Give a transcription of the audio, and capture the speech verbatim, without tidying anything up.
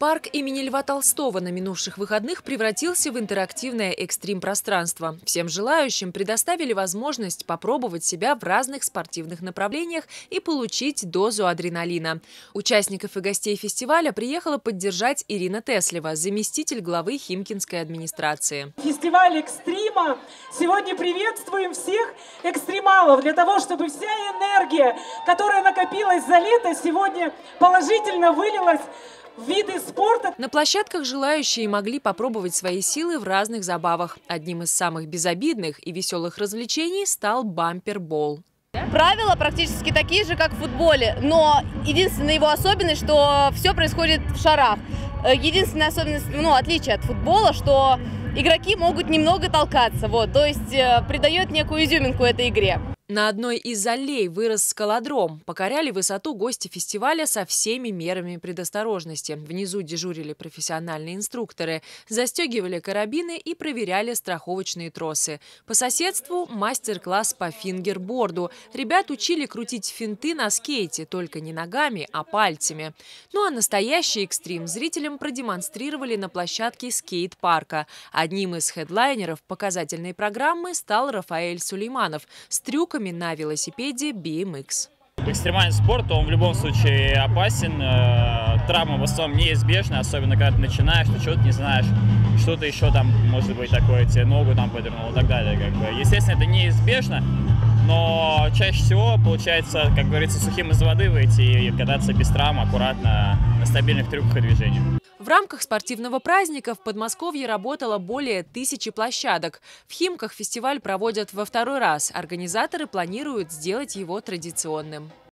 Парк имени Льва Толстого на минувших выходных превратился в интерактивное экстрим-пространство. Всем желающим предоставили возможность попробовать себя в разных спортивных направлениях и получить дозу адреналина. Участников и гостей фестиваля приехала поддержать Ирина Теслева, заместитель главы Химкинской администрации. Фестиваль экстрима. Сегодня приветствуем всех экстремалов для того, чтобы вся энергия, которая накопилась за лето, сегодня положительно вылилась в виды спорта. На площадках желающие могли попробовать свои силы в разных забавах. Одним из самых безобидных и веселых развлечений стал бампербол. Правила практически такие же, как в футболе, но единственная его особенность, что все происходит в шарах. Единственная особенность, ну, отличие от футбола, что игроки могут немного толкаться, вот, то есть э, придает некую изюминку этой игре. На одной из аллей вырос скалодром. Покоряли высоту гости фестиваля со всеми мерами предосторожности. Внизу дежурили профессиональные инструкторы, застегивали карабины и проверяли страховочные тросы. По соседству мастер-класс по фингерборду. Ребят учили крутить финты на скейте, только не ногами, а пальцами. Ну а настоящий экстрим зрителям продемонстрировали на площадке скейт-парка. Одним из хедлайнеров показательной программы стал Рафаэль Сулейманов с трюками на велосипеде би эм икс. Экстремальный спорт, он в любом случае опасен, травмы в основном неизбежны, особенно когда ты начинаешь, ты что-то не знаешь, что-то еще там, может быть, такое, тебе ногу там подвернул и так далее. Как бы. Естественно, это неизбежно, но чаще всего получается, как говорится, сухим из воды выйти и кататься без травм, аккуратно, на стабильных трюках и движениях. В рамках спортивного праздника в Подмосковье работало более тысячи площадок. В Химках фестиваль проводят во второй раз. Организаторы планируют сделать его традиционным.